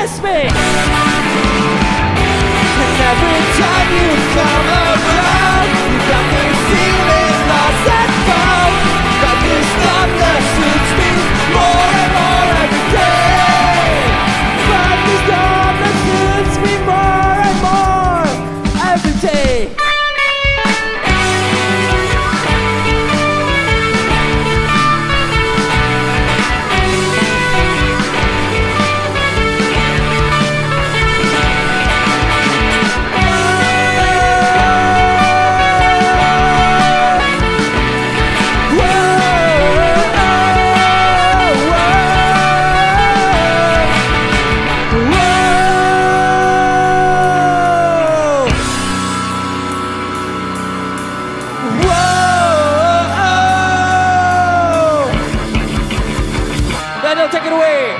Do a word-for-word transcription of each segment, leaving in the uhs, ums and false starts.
miss me. And every time you come around, you got me feeling lost and found. Got this love that suits me more and more every day. Got this love that suits me more and more every day. Take it away.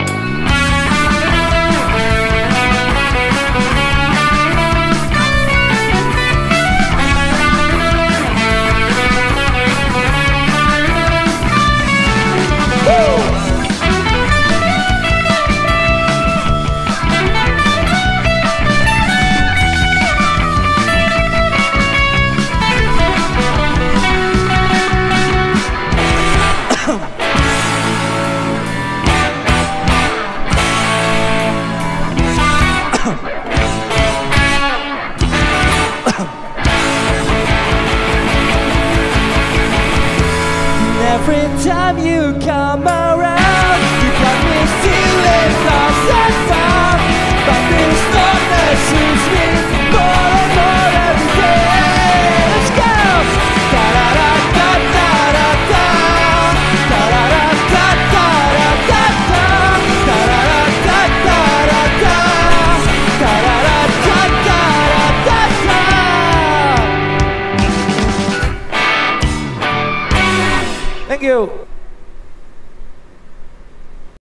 Every time you come around, you got me feeling lost and found. But this love that suits me more and more every day. Let's go! Da da da da da da da. Da da da da da da da da. Da da da da da da da. Da da da da da da da. Thank you.